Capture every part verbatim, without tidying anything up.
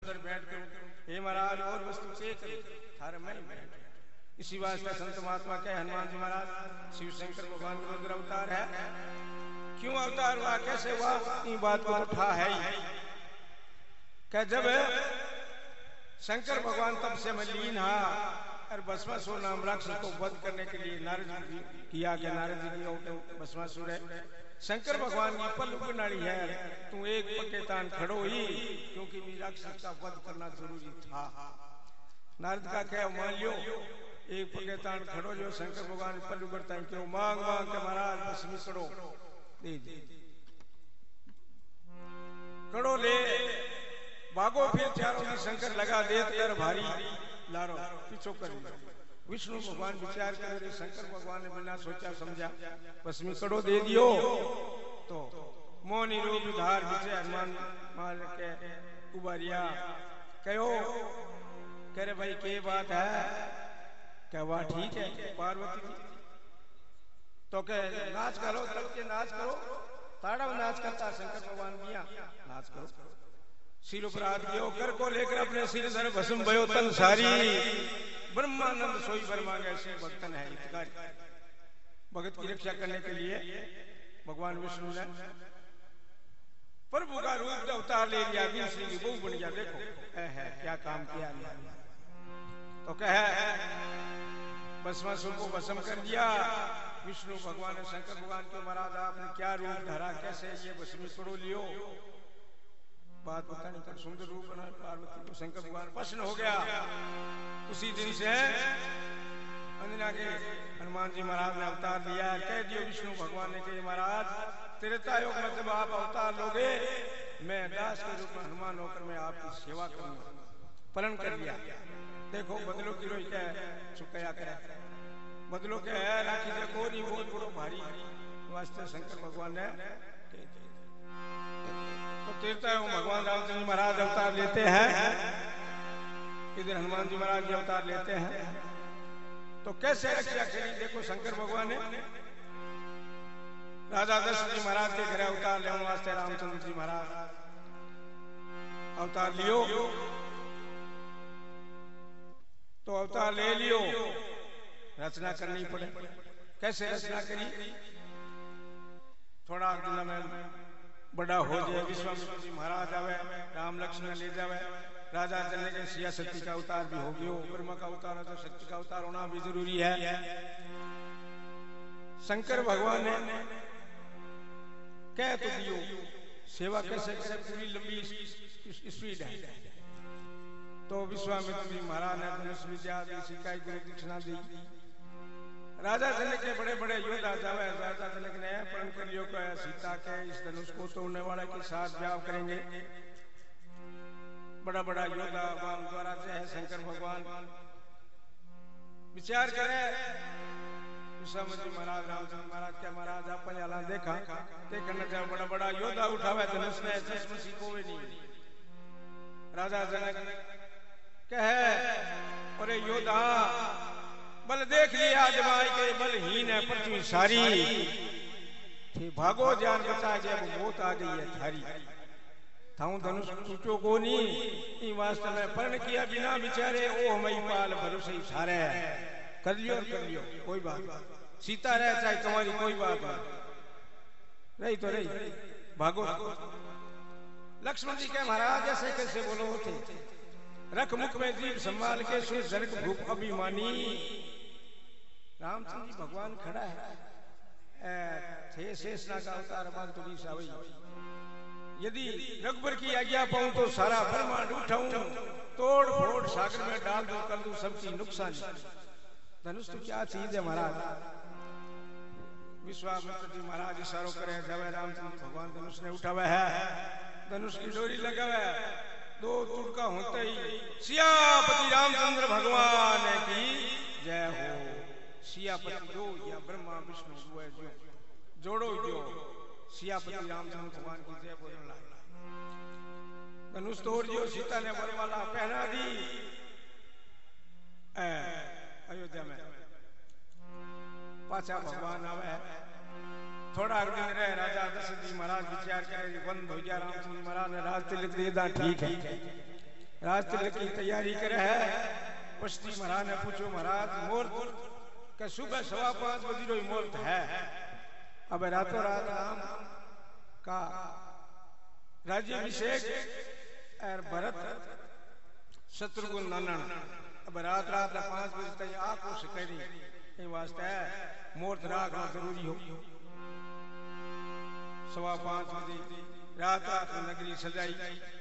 सुंदर बैठ कर हे महाराज और वस्तु से थार मैं बैठ। इसी वास्ते संत महात्मा के हनुमान जी महाराज शिव शंकर भगवान का रुद्र अवतार है। क्यों अवतार हुआ, कैसे हुआ, इस बात को तो था है ही। क्या जब शंकर भगवान तब से मलीन हा और भस्मासुर नाम राक्षस को वध करने के लिए नारद जी किया गया। नारद जी की भस्मासुर है, शंकर भगवान की पल उगनाड़ी है, तू एक पक्के तान खड़ो ही, क्योंकि राक्षस का वध करना जरूरी था। नारद का क्या मान लियो, एक पक्के तान खड़ो जो शंकर भगवान पल उगड़ता है, क्यों मांग मांग के महाराज भस्मी करो दे दे कड़ो ले भागो। फिर चारों में शंकर लगा देत कर भारी लारो पीछो कर। विष्णु भगवान विचार कर, शंकर भगवान ने बिना सोचा समझा भस्मी कड़ो दे दियो। तो मोनी रूप धार विजय हनुमान मार के उबारिया कहो, कह रहे भाई के बात है, क्या वाह ठीक है पार्वती जी। तो कह नाच करो, तब के नाच करो, ताड़ा नाच करता शंकर भगवान दिया नाच करो। सिर पर हाथ दियो, कर को लेकर अपने सिर धर भस्म भयो तन सारी। ब्रह्मानंद सोई वर मांगे शिव भक्तन है हितकारी। भगत की रक्षा करने के लिए भगवान विष्णु ने प्रभु का रूप अवतार ले लिया, विष्णु की बहू बन गया। देखो है क्या काम किया। तो कहे भस्मासुर को भस्म कर दिया। विष्णु भगवान ने शंकर भगवान के महाराज आपने क्या रूप धरा, कैसे ये भस्मी करो लियो। बात पता नहीं कर सुंदर रूप बना पार्वती को। शंकर भगवान प्रसन्न हो गया। उसी दिन से अंजना के हनुमान जी महाराज ने अवतार लिया। कह दियो विष्णु भगवान ने कहा महाराज त्रेतायुग में जब आप अवतार लोगे, मैं दास के रूप में हनुमान होकर मैं आपकी सेवा करूंगा। पालन कर लिया। देखो बदलो की रोई क्या चुकया करे, बदलो के है राखी देखो नहीं बहुत बड़ो भारी वास्ते शंकर भगवान ने। तो त्रेतायुग भगवान रामचंद्र महाराज अवतार लेते हैं, इधर हनुमान जी महाराज जी अवतार लेते हैं। तो कैसे रक्षा करी, देखो शंकर भगवान ने राजा दशरथ जी महाराज के घर अवतार लेने वास्ते रामचंद्र जी महाराज अवतार लियो। तो अवतार ले लियो, रचना करनी पड़े। कैसे रचना करी, थोड़ा दिन में बड़ा हो जाए, विश्वामित्र जी महाराज आवे, राम लक्ष्मण ले जावे, राजा चलने के सिया शक्ति का अवतार भी हो गयो। ब्रह्मा का अवतार है तो शक्ति का अवतार होना भी जरूरी है। शंकर भगवान ने कह तो दियो, सेवा कैसे करे, पूरी लंबी स्पीड है। तो विश्वामित्र जी महाराज ने धनुष विद्या दी, सिखाई गुरु दीक्षिणा दी। राजा जनक के बड़े बड़े योद्धा जावे, राजा जनक ने प्रण कर लियो कि सीता के इस धनुष को तोड़ने वाले के साथ ब्याह करेंगे। बड़ा बड़ा योद्धा वाम द्वारा जो है शंकर भगवान विचार करे। विश्वामित्र जी महाराज रामचंद्र महाराज क्या महाराज आप पहला देखा देखना चाहे बड़ा बड़ा योद्धा उठावे धनुष ने चश्मसी को भी नहीं। राजा जनक कहे अरे योद्धा बल देख लिया जमाई के बलहीन है पृथ्वी सारी, थे भागो जान बचा के मौत आ गई है थारी। थाऊ धनुष टूटो को नहीं वास्तव में पर्ण किया बिना बिचारे ओ हमें पाल भरोसे सारे कर लियो कर लियो कोई बात। सीता रहे चाहे तुम्हारी कोई बात नहीं रही तो रही, भागो। लक्ष्मण जी के महाराज ऐसे कैसे बोलो थे, रख मुख में जीव संभाल के सुन जनक भूप अभिमानी। रामचंद्र जी भगवान खड़ा है, थे शेषनाग का अवतार बाल तो सा हुई। यदि रघुबर की आज्ञा पाऊं तो सारा ब्रह्मांड उठाऊं, तोड़ फोड़ सागर में डाल दो कर दूं सबकी नुकसान। धनुष तो क्या चीज है महाराज। विश्वामित्र जी महाराज इशारों करे जब रामचंद्र भगवान धनुष ने उठावा है, धनुष की डोरी लगावा है, दो तुड़का होते ही सियापति रामचंद्र भगवान की जय हो। सियापति दो या ब्रह्मा विष्णु हुए जो जोड़ो जो सियापति रामचंद्र भगवान की जय बोलने लगा। धनुष तोड़ जो सीता ने वरमाला पहना दी अयोध्या में। पाचा भगवान आवे थोड़ा दिन रहे, राजा दशरथ जी महाराज विचार करे बंद हो गया। रामचंद्र महाराज ने राज तिलक दे दा ठीक है, राज तिलक की तैयारी करे है। पश्ती महाराज ने पूछो महाराज मुहूर्त का सुबह सवा पांच बजे रो मुहूर्त है। अब रातों रात राम का राज्याभिषेक और भरत शत्रुघ्न नंदन अब रात रात पांच बजे तक आंखों से करी ये वास्ते है मुहूर्त रखना जरूरी हो। सवा पांच बजे रात रात नगरी सजाई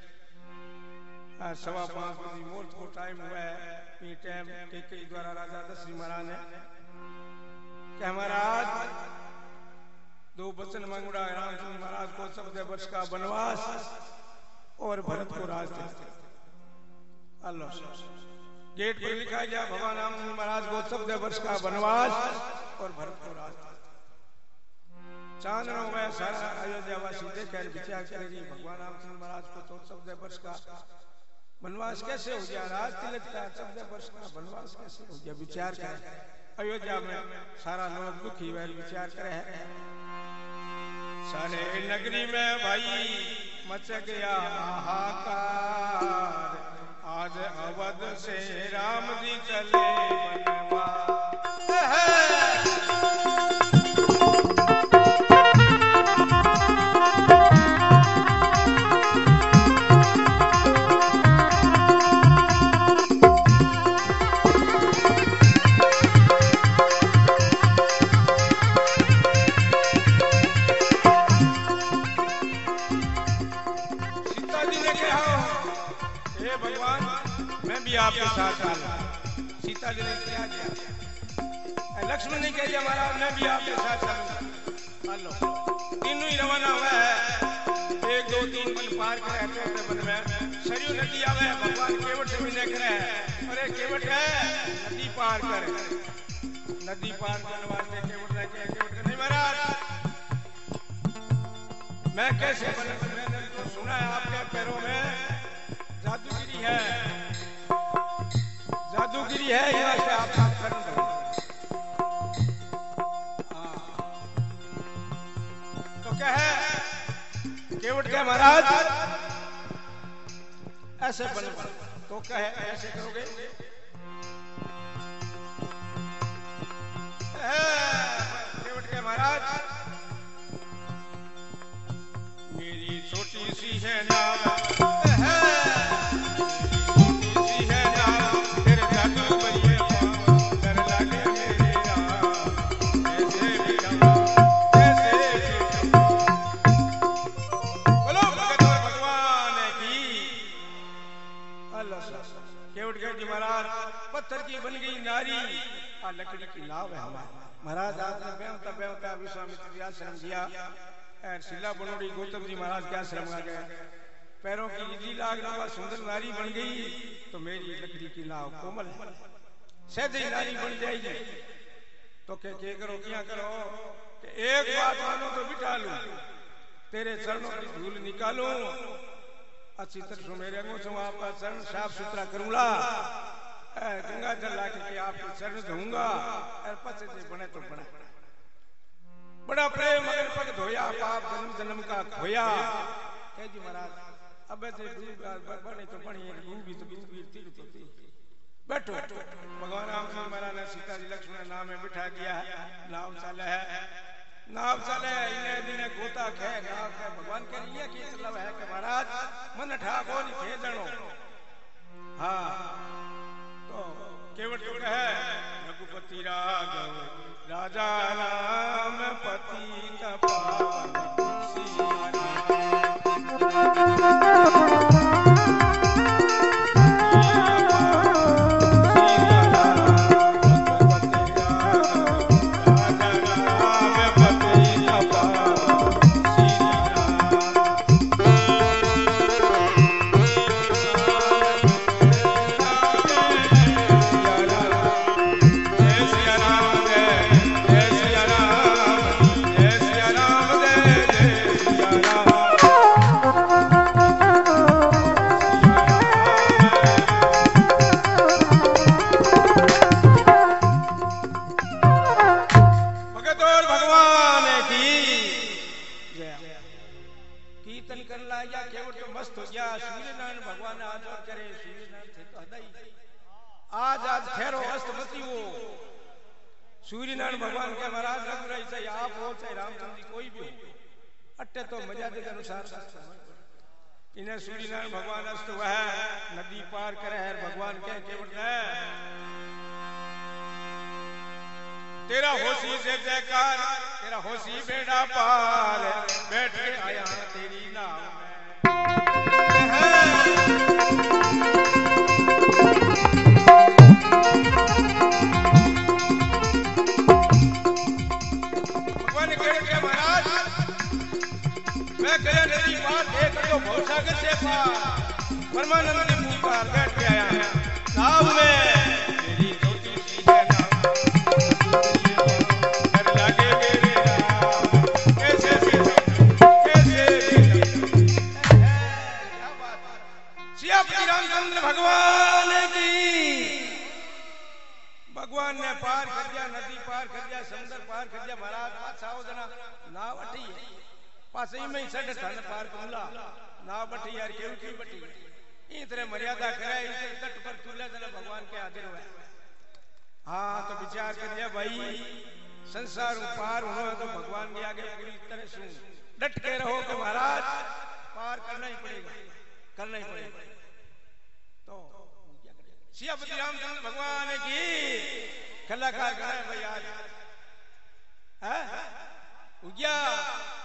सवा पांच बजे मुहूर्त को टाइम हुआ है। ये टाइम कैकेयी द्वारा राजा दशरथ महाराज ने क्या महाराज दो वचन मांगुड़ा रामचंद्र महाराज को चौदह वर्ष का वनवास और भरत को राज अल्लाह गेट पर लिखा गया भगवान रामचंद्र महाराज को चौदह वर्ष का वनवास और भरत को राज। चांदनों में सारा अयोध्या वासी देखकर विचार करेगी भगवान रामचंद्र महाराज को तो चौदह वर्ष का वनवास कैसे हो गया, राज तिलक का चौदह वर्ष का वनवास कैसे हो गया। विचार करे अयोध्या में सारा लोग दुखी वह विचार करे सारे नगरी में भाई मच गया हाहाकार आज अवध से राम जी चले बनवास। आपके साथ आना सीता जी ने क्या किया, लक्ष्मण ने कह दिया महाराज मैं भी आपके साथ चलूंगा। हेलो तीनों ही रवाना हुआ है। एक दो तीन वन पार करे चौथे वन में सरयू नदी आवे भगवान केवट से मिलने करे अरे केवट है नदी पार करे नदी पार करने वास्ते केवट ने कहा केवट नहीं महाराज मैं कैसे बने मैंने तो सुना है आपके पैरों में जादूगिरी है जादूगिरी है यहाँ से आप बात कर दो। तो क्या है केवट के महाराज ऐसे बन तो क्या है ऐसे करोगे केवट के महाराज मेरी छोटी सी है नाव पत्थर की बन गई नारी आ लकड़ी की नाव है हमारी। महाराज आपने बेवता बेवता विश्वामित्र जी आश्रम दिया और शिला बनोड़ी गौतम जी महाराज के आश्रम आ गए पैरों की इजी लाग रहा सुंदर नारी बन गई तो मेरी लकड़ी की नाव कोमल सहजी नारी बन जाएगी। तो के, के करो क्या करो कि एक बात मानो तो बिठा लूं तेरे चरणों की धूल निकालूं अच्छी तरह मेरे अंगों आपका चरण साफ सुथरा करूंगा गंगा जल ला के आपके चरण धोऊंगा और पचे से बने तो बने बड़ा प्रेम मगर पग धोया पाप जन्म जन्म का खोया कह जी महाराज अब से बने तो बनी भी तो तीर तो तीर बैठो भगवान राम जी महाराज ने सीता जी लक्ष्मण नाम में बिठा दिया नाव चले है नाव चले इन्हें दिने गोता खे नाव के भगवान के लिए की मतलब है कि महाराज मन ठाको नहीं थे जनो हाँ तो केवट तो कहे रघुपति राघव राजा राम पति पावन Jai Sri Ram, Jai Sri Ram. Suryanarayan थे तो हदाई आज आज ठहरो अस्त मती हो सूर्यनारायण भगवान के महाराज रघुराई चाहे आप हो चाहे रामचंद्र जी कोई भी हो अट्टे तो मर्यादा के अनुसार इन्हें सूर्यनारायण भगवान अस्त वह नदी पार करे है भगवान कह के बढ़ता है तेरा होशी से जयकार तेरा होशी बेड़ा पार बैठ के आया तेरी नाव भगवान कह के महाराज मैं गया नदी पार एक तो भवसागर से पार परमानंद ने मुंह पार बैठ के आया नाव में तेरी ज्योति सी है रामचंद्र भगवान की भगवान ने पार कर दिया नदी पार कर दिया समुद्र पार कर दिया महाराज पाछाओ जना नाव बटी है पास ही में ही सड धन पार करूला नाव बटी यार केव की बटी ई तरह मर्यादा करे इस तट पर तुले जना भगवान के हाजिर हुए हां तो विचार कर लिया भाई संसार पार होना तो भगवान के आगे पूरी तरह से डट के रहो कि महाराज पार करना ही पड़ेगा करना ही पड़ेगा तो सियापति रामचंद्र भगवान की कलाकार गाए भाई आज है उज्ञा